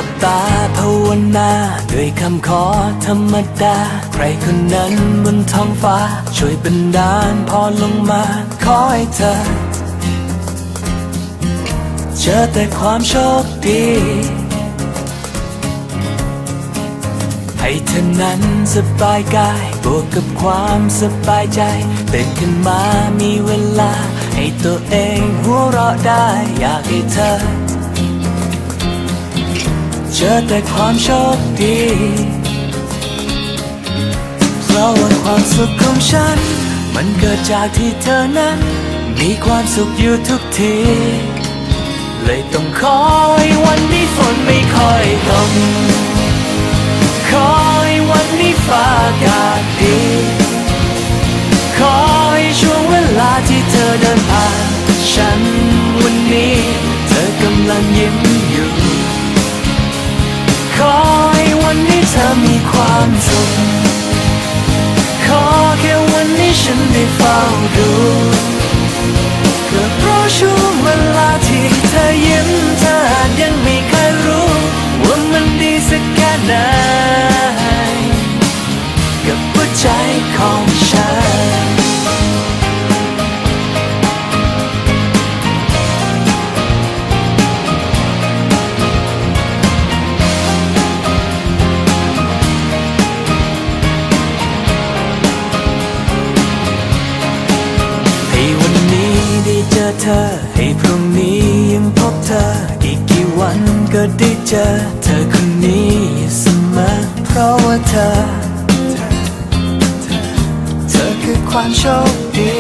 ลับตาภาวนาด้วยคำขอธรรมดาใครคนนั้นบนท้องฟ้าช่วยบันดาลพรลงมาขอให้เธอเจอแต่ความโชคดีให้เธอนั้นสบายกายบวกกับความสบายใจตื่นขึ้นมามีเวลาให้ตัวเองหัวเราะได้อยากให้เธอเจอแต่ความโชคดีเพราะว่าความสุขของฉันมันเกิดจากที่เธอนั้นมีความสุขอยู่ทุกทีเลยต้องคอยวันนี้ฝนไม่ค่อยตกคอยวันนี้ฟ้าอากาศดีคอยช่วงเวลาที่เธอเดินผ่านฉันวันนี้เธอกำลังยิ้มอยู่คอยวันนี้เธอมีความสุขขอแค่วันนี้ฉันได้เฝ้าดูก็เพราะช่วงเวลาที่เธอยิ้มเธออาจยังไม่เคยรู้ว่ามันดีสักแค่ไหนกับหัวใจของฉันเธอให้พรุ่งนี้ยังพบเธออีกกี่วันก็ได้เจอเธอคนนี้เสมอเพราะว่าเธอคือความโชคดี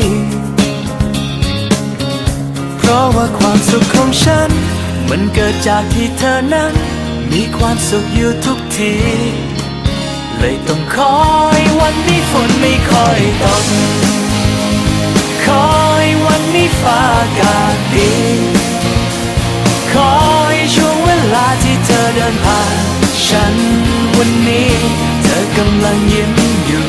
เพราะว่าความสุขของฉันมันเกิดจากที่เธอนั้นมีความสุขอยู่ทุกทีเลยต้องคอยวันนี้ฝนไม่ค่อยตกคอยวันนี้ฟ้าอากาศดีคอยช่วงเวลาที่เธอเดินผ่านฉันวันนี้เธอกำลังยิ้มอยู่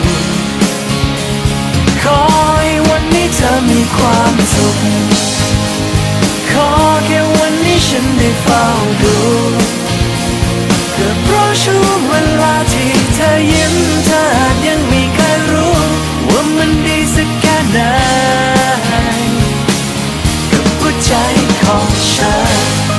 คอยวันนี้เธอมีความสุขขอแค่วันนี้ฉันได้เฝ้าดูก็เพราะช่วงเวลาที่เธอยิ้มเธออาจยังไม่เคยรู้ว่ามันดีสักแค่ไหนกับหัวใจของฉัน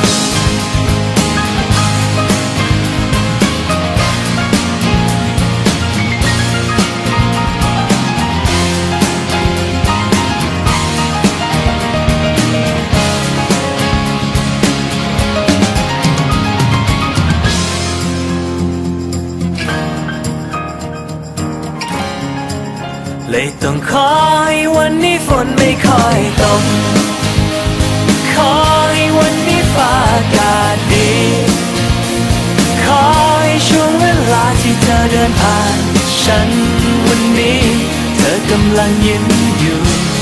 เลยต้องคอยวันนี้ฝนไม่ค่อยตกคอยวันนี้ฟ้าอากาศดีคอยช่วงเวลาที่เธอเดินผ่านฉันวันนี้เธอกำลังยิ้มอยู่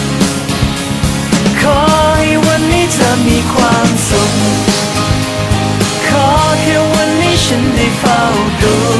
คอยวันนี้เธอมีความสุขขอแค่วันนี้ฉันได้เฝ้าดู